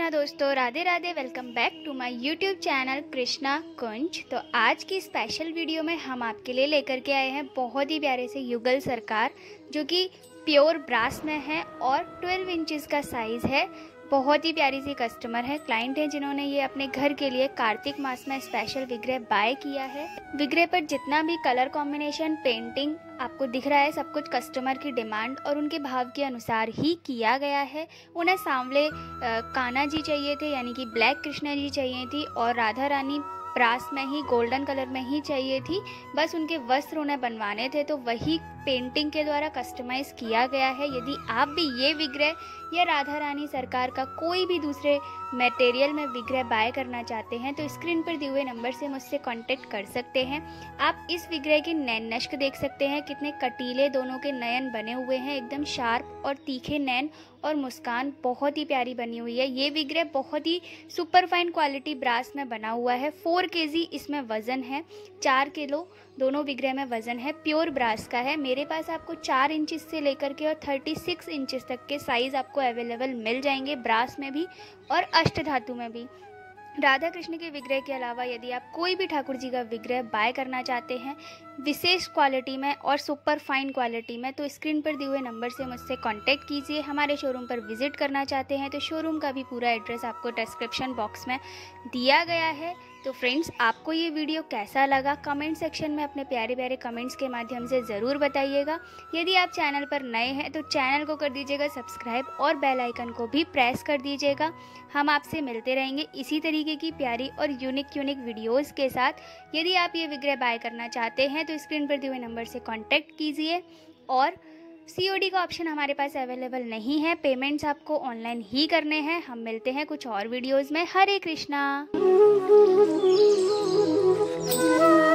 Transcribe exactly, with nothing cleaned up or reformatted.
कृष्णा दोस्तों, Radhe Radhe. Welcome back to my YouTube channel Krishna Kunj. तो आज की स्पेशल वीडियो में हम आपके लिए लेकर के आए हैं बहुत ही प्यारे से युगल सरकार, जो कि प्योर ब्रास में है और ट्वेल्व इंचेस का साइज़ है। बहुत ही प्यारी सी कस्टमर है, क्लाइंट है, जिन्होंने ये अपने घर के लिए कार्तिक मास में स्पेशल विग्रह बाय किया है। विग्रह पर जितना भी कलर कॉम्बिनेशन, पेंटिंग आपको दिख रहा है, सब कुछ कस्टमर की डिमांड और उनके भाव के अनुसार ही किया गया है। उन्हें सांवले कान्हा जी चाहिए थे, यानी कि ब्लैक कृष्णा जी चाहिए थी, और राधा रानी ब्रास में ही गोल्डन कलर में ही चाहिए थी। बस उनके वस्त्र उन्हें बनवाने थे, तो वही पेंटिंग के द्वारा कस्टमाइज किया गया है। यदि आप भी ये विग्रह या राधा रानी सरकार का कोई भी दूसरे मटेरियल में विग्रह बाय करना चाहते हैं तो स्क्रीन पर दिए हुए नंबर से मुझसे कांटेक्ट कर सकते हैं। आप इस विग्रह के नैन नष्क देख सकते हैं, कितने कटीले दोनों के नयन बने हुए हैं, एकदम शार्प और तीखे नैन, और मुस्कान बहुत ही प्यारी बनी हुई है। ये विग्रह बहुत ही सुपर फाइन क्वालिटी ब्रास में बना हुआ है। फोर केजी इसमें वजन है, चार किलो दोनों विग्रह में वजन है। प्योर ब्रास का है। मेरे पास आपको चार इंचेस से लेकर के और थर्टी सिक्स इंचेस तक के साइज आपको अवेलेबल मिल जाएंगे, ब्रास में भी और अष्ट धातु में भी। राधा कृष्ण के विग्रह के अलावा यदि आप कोई भी ठाकुर जी का विग्रह बाय करना चाहते हैं विशेष क्वालिटी में और सुपर फाइन क्वालिटी में, तो स्क्रीन पर दिए हुए नंबर से मुझसे कांटेक्ट कीजिए। हमारे शोरूम पर विजिट करना चाहते हैं तो शोरूम का भी पूरा एड्रेस आपको डिस्क्रिप्शन बॉक्स में दिया गया है। तो फ्रेंड्स, आपको ये वीडियो कैसा लगा कमेंट सेक्शन में अपने प्यारे प्यारे कमेंट्स के माध्यम से ज़रूर बताइएगा। यदि आप चैनल पर नए हैं तो चैनल को कर दीजिएगा सब्सक्राइब और बेल आइकन को भी प्रेस कर दीजिएगा। हम आपसे मिलते रहेंगे इसी तरीके की प्यारी और यूनिक यूनिक वीडियोस के साथ। यदि आप ये विग्रह बाय करना चाहते हैं तो स्क्रीन पर दिए हुए नंबर से कॉन्टैक्ट कीजिए। और सीओडी का ऑप्शन हमारे पास अवेलेबल नहीं है, पेमेंट्स आपको ऑनलाइन ही करने हैं। हम मिलते हैं कुछ और वीडियोस में। हरे कृष्णा।